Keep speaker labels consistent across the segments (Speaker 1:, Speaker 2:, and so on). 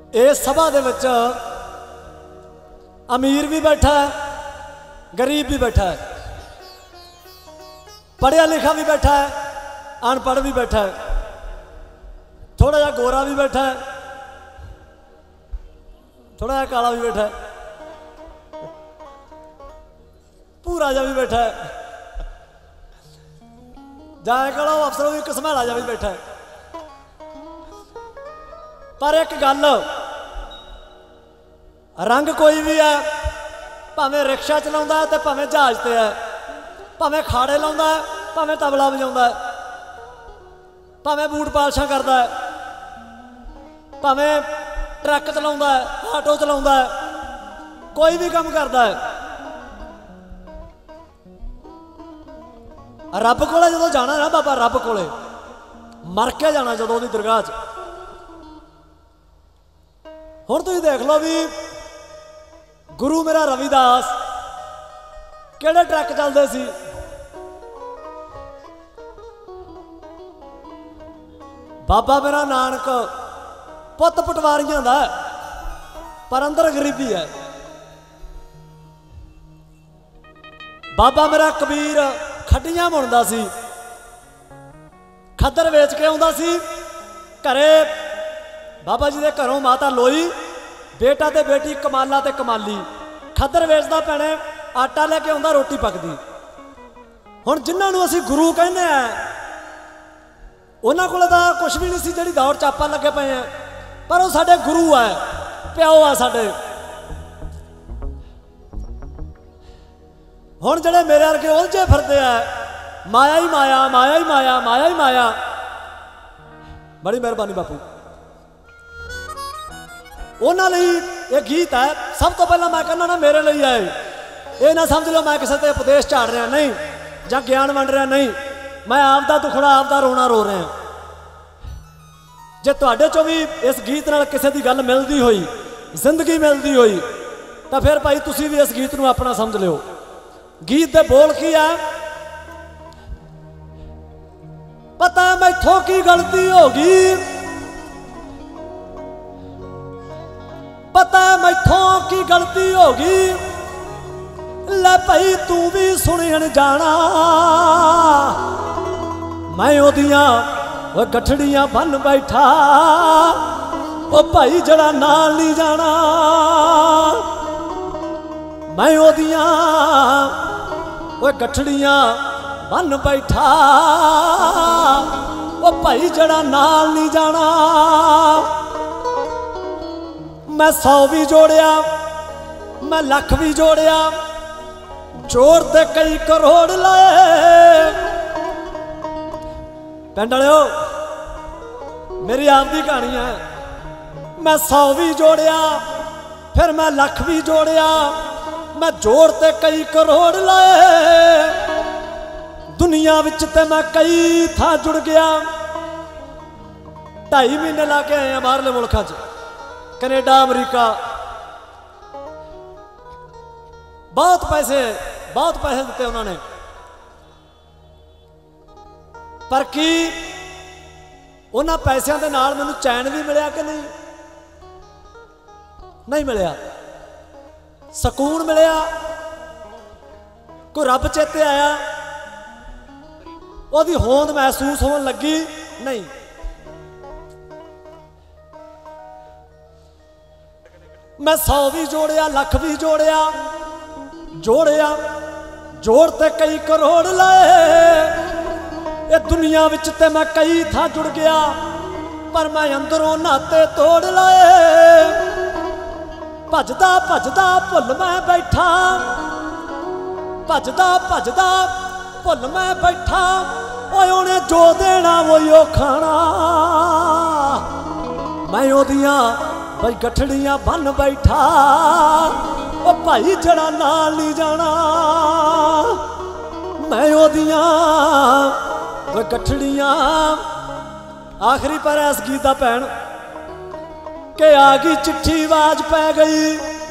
Speaker 1: इस सभा दे विच अमीर भी बैठा है, गरीब भी बैठा है, पढ़िया लिखा भी बैठा है, अनपढ़ भी बैठा है, थोड़ा जा गोरा भी बैठा है, थोड़ा जा काला भी बैठा है, पूरा जा भी बैठा है, जाए कड़ा अफसरों भी कसमैला जा भी बैठा है। पर एक गल, रंग कोई भी है, भावें रिक्शा चलाउंदा है ते भावें जहाज ते है, भावें खाड़े लाउंदा है, भावें तबला बजाउंदा है, भावें बूट पालशा करदा है, भावें ट्रक चलाउंदा है, आटो चलाउंदा है, कोई भी काम करदा है। रब कोले जदों जाना ना बाबा, रब कोले मर के जाना जदों उहदी दरगाह च। हुण तुसीं देख लो भी गुरु मेरा रविदास किहड़े ट्रक चलदे सी, बाबा मेरा नानक पुत पटवारियां दा पर अंदर गरीबी है। बाबा मेरा कबीर खड्डियां बुनदा सी, खद्दर वेच के आउंदा सी घरे। बाबा जी दे घरों माता लोई, बेटा ते बेटी कमाला ते कमाली, खद्दर वेचदा भैणे, आटा लेके आउंदा, रोटी पकदी। हुण जिन्हां नूं असीं गुरु कहने आ, उन्हां कोल तां कुछ भी नहीं सी, जिहड़ी दौड़ चापा लगे पे हैं, पर वो साडे गुरु है, प्यो है साडे। हुण जिहड़े मेरे वर्गे उलझे फिरदे आ, माया ही माया, माया ही माया, माया ही माया। बड़ी मेहरबानी बापू। उन्हां लई ये गीत है। सब तो पहला मैं कहना ना मेरे लिए है, ये ना समझ लो मैं किसी ते उपदेश झाड़ रहा नहीं, जां ज्ञान वंड रहा नहीं। मैं आपदा दुखड़ा, आपदा रोना रो रहा। जे तुहाडे चों भी इस गीत नाल किसी दी गल मिलदी होई, जिंदगी मिलदी होई, तां फिर भाई तुसीं भी इस गीत नूं अपना समझ लिओ। गीत दे बोल की है, पता मैथों की गलती होगी, पता मैथों की गलती होगी, ले भाई तू भी सुनन जाना। मैं ओदियां वो गठड़ियां बन बैठा, ओ भाई जड़ा नाल नहीं जाना। मैं ओदियां वो गठड़ियां बन बैठा, ओ भाई जड़ा नाल नहीं जाना। मैं 100 भी जोड़िया, मैं लाख भी जोड़िया, जोड़ ते कई करोड़ लाए। पिंड वालिओ मेरी आपदी कहानी है। मैं 100 भी जोड़िया, फिर मैं लाख भी जोड़िया, मैं जोड़ ते कई करोड़ लाए। दुनिया विच ते मैं कई थां जुड़ गया। 2.5 महीने ला के आए बाहरले मुल्कां च, कनेडा, अमरीका। बहुत पैसे दिते उन्होंने, पर की उन्हां पैसों के नाल मैनूं चैन भी मिलिया कि नहीं? नहीं मिलिया। सकून मिलिया? कोई रब चेते आया? ओहदी होंद महसूस होने लगी? नहीं। मैं 100 भी जोड़िया, लाख भी जोड़िया, जोड़िया जोड़ ते कई करोड़ लाए। ये दुनिया विच ते मैं कई थां जुड़ गया, पर मैं अंदरों नाते तोड़ लाए। भजदा भजदा भुल मैं बैठा, भजदा भजदा भुल मैं बैठा। ओए उन्हें जो देना वो खाना। मैं ओदियां भाई गठड़ियां बन बैठा, ओ भाई जड़ा नाल नहीं जाना। मैं ओदियां गठड़ियां। आखिरी पर इस गीत दा भैन के आ गई चिट्ठी, आवाज पै गई,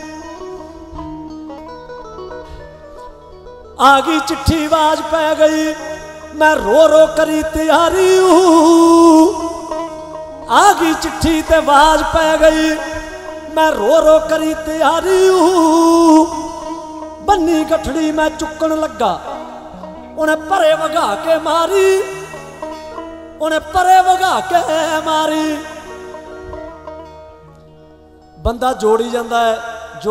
Speaker 1: आ गई चिट्ठी, आवाज पै गई। मैं रो रो करी तैयारी हूँ, आ गई चिट्ठी ते आवाज पै गई। मैं रो रो करी तैयारी बन्नी गठड़ी मैं चुकन लगा उन्हें परे वगा के मारी उन्हें परे वगा के मारी। बंदा जोड़ी जाता है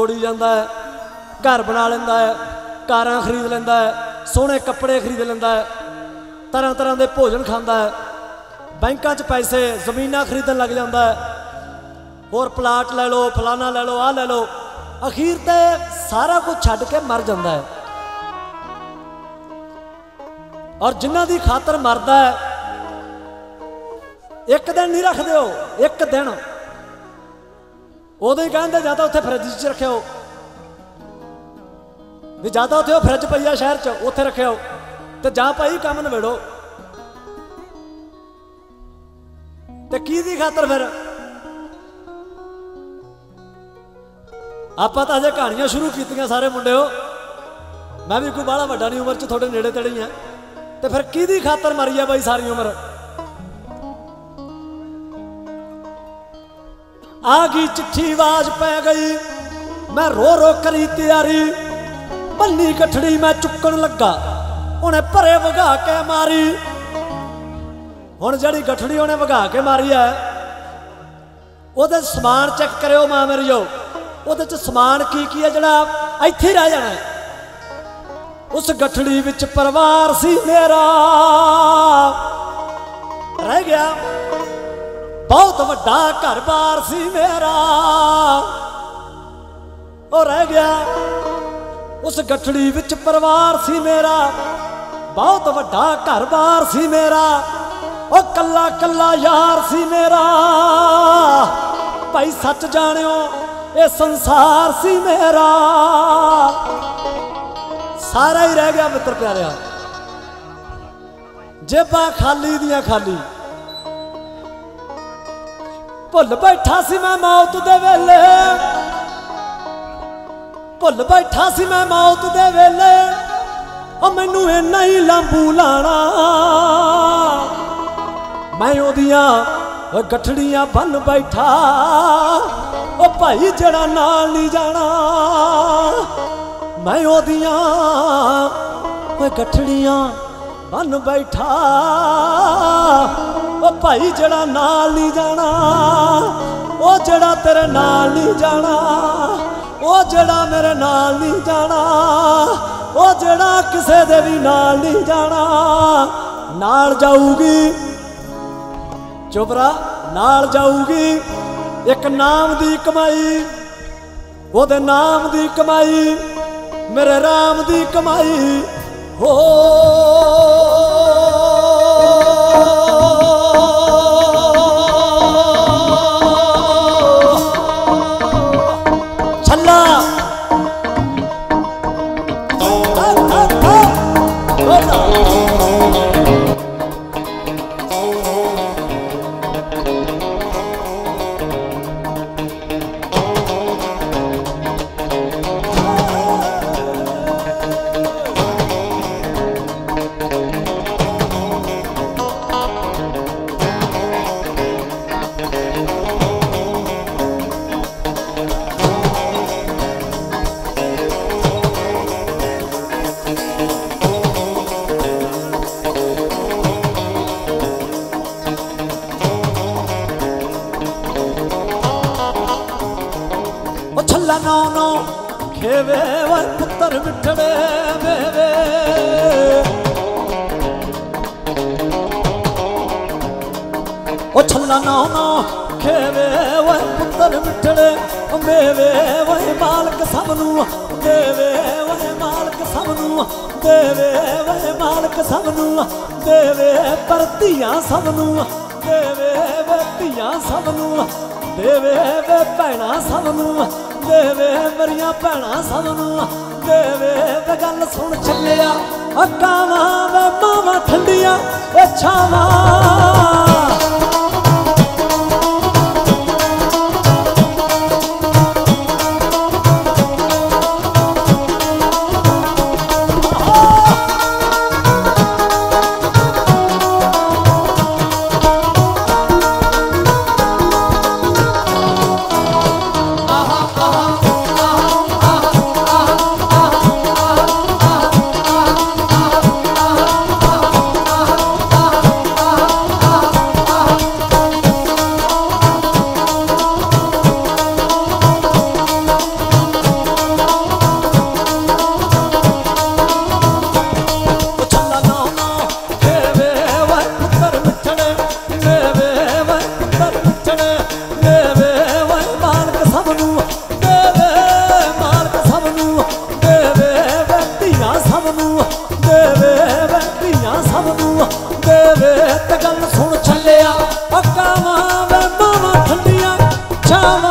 Speaker 1: घर बना लेंदा है कारां खरीद लेंदा है सोहने कपड़े खरीद लेंदा है तरह तरह के भोजन खाता है बैंकों च पैसे जमीनां खरीदन लग जाता है और प्लाट ले लो फलाना ले लो आ ले लो अखीर ते सारा कुछ छड्ड के मर जाता है। और जिन्हां दी खातर मरदा है एक दिन नहीं रखते हो एक दिन उदों ही कहते जाता उत्थे फ्रिज च रखियो भी जाता उत्थे फ्रिज पई आ शहर च उत्थे रखियो ते जा भाई काम नवेड़ो ते की दी खातर फिर आप तो अजे कहानियां शुरू कीतियां सारे मुंडे हो मैं भी कोई बाहला वड्डा नहीं उम्र च थोड़े नेड़े तेड़े ही हाँ तो फिर की दी खातर मरी है भाई सारी उम्र। आ गई चिट्ठी आवाज पै गई मैं रो रो करी तैयारी बन्नी गठड़ी मैं चुकन लगा उन्हें परे वगा के मारी। हुण जिहड़ी गठड़ी उन्हें वगा के मारी है उहदे समान चेक करियो मां मेरियो उहदे च समान की है जिहड़ा इत्थे रह जाना है। उस गठड़ी विच परिवार सी मेरा रह गया बहुत वड्डा घर बार सी मेरा ओ रह गया। उस गठड़ी विच परिवार सी मेरा बहुत वड्डा घर बार सी मेरा ओ कल्ला कल्ला यार सी मेरा भाई सच जानियो ये संसार सी मेरा सारा ही रह गया मित्र प्यारिया जेबा खाली दियां खाली भुल बैठा सी मैं मौत दे वेले भुल बैठा सी मैं मौत दे वेले ओ मैनू इन्ना ही लांबू लाना मैं ओदियां गठड़ियां बन बैठा ओ भाई जड़ा नाल नहीं जाना मैं ओदियां गठड़ियां बन बैठा ओ भाई जड़ा नाल नहीं जाना ओ जड़ा तेरे नाल नहीं जाना ओ जड़ा मेरे नाल नहीं जाना ओ जड़ा किसे दे भी नाल नहीं जाना नाल जाऊगी चुबरा नाल जाऊगी एक नाम दी कमाई ओदे नाम दी कमाई मेरे राम दी कमाई हो छल्ला नौ नौ खेवे वे पुत्र मिठड़े मेवे ओ छल्ला नौ नौ खेवे वे पुत्र मिठड़े मेवे वे मालक सबनू देवे वे मालक सबनू देवे वे मालक सबनू देवे पर धियां सबनू देवे वे धियां सबनू देवे वे भैणां सबनू देवे मेरिया भैणां सबनू देवे वे गल सुन चलिया कावां वे मावां ठंडियां छावां इच्छावां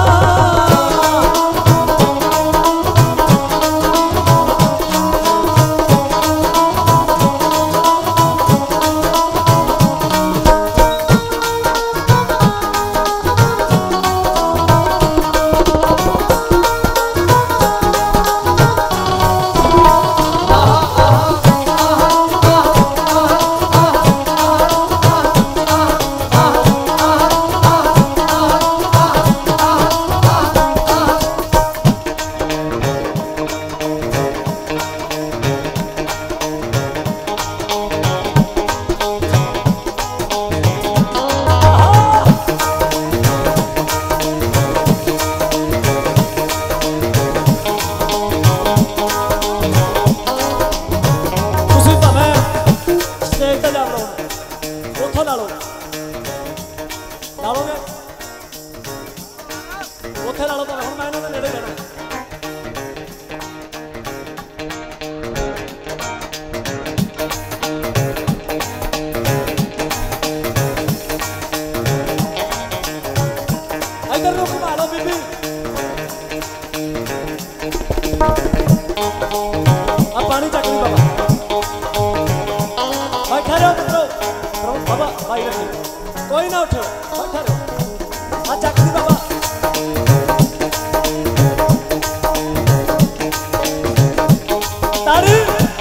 Speaker 1: पानी चक ली बाबा बैठा रहो मित्रों बाबा भाई रखी कोई ना उठो बैठा रहो हाँ चक ली बाबा ताड़ी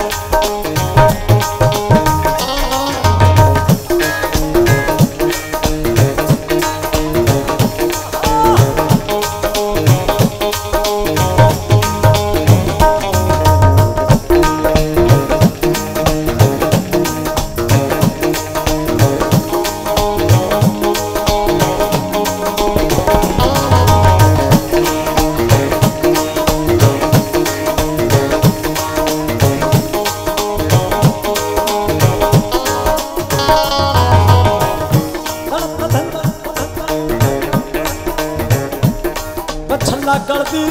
Speaker 1: छल्ला गलती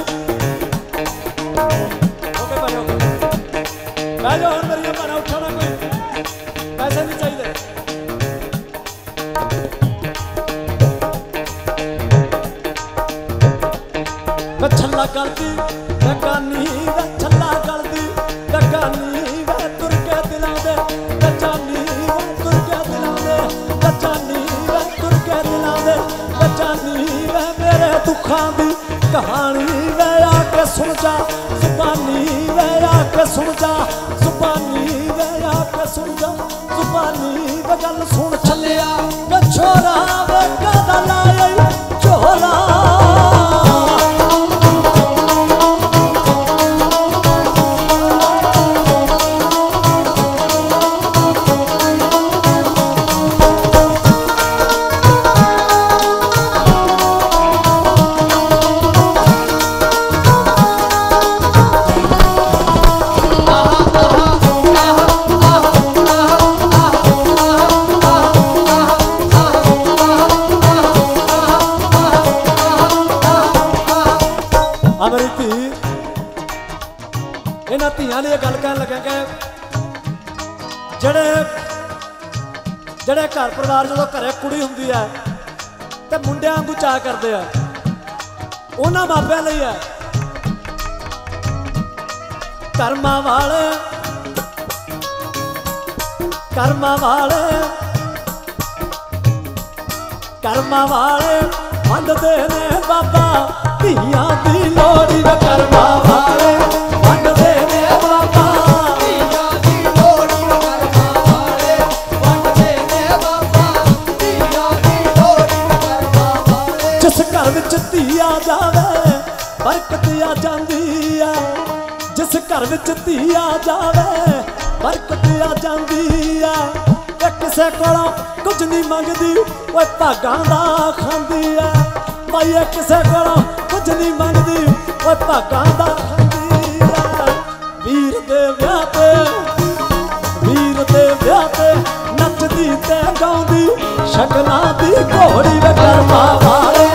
Speaker 1: ओके भाई ओके मैं जो हर मेरी बना उठाना कोई पैसे नहीं चाहिए मैं छल्ला गलती लगानी वे छल्ला गलती लगानी वे तुर के दिलां दे जानी वे तुर के दिलां दे जानी वे तुर के दिलां दे जानी वे मेरे दुखां दी कहानी वे आके सुन जा जुबानी वे आके सुन जा जुबानी वे आके सुन जा जुबानी वे गल सुन छलिया वे छोरा वे कादा लाए छोरा मेरी धी इन्हां धीआं ने गल कह लगे कि जेड़े जेड़े घर परिवार जो घरे कुड़ी हुंदी है ते मुंडियां वांगू चाह करदे आ उन्हां मापिआं लई है कर्मां वाले मंगदे ने बाबा धीआं दी लोड़ी वे कर्मां वाले मंगदे ने बाबा धीआं दी लोड़ी वे कर्मां वाले मंगदे ने बाबा धीआं दी लोड़ी वे कर्मां वाले जिस घर विच धी आ जावे बरकत आ जांदी है जिस घर विच धी आ जावे बरकत आ जांदी है किसे कोलों कुछ नहीं मंगदी वो भागां दा खांदी है भाई किसे कोलों कुछ नहीं मंगदी वो भागां दा खांदी है वीर दे विआह ते नचदी ते गाउंदी शगनां दी घोड़ी वे कर्मां वाले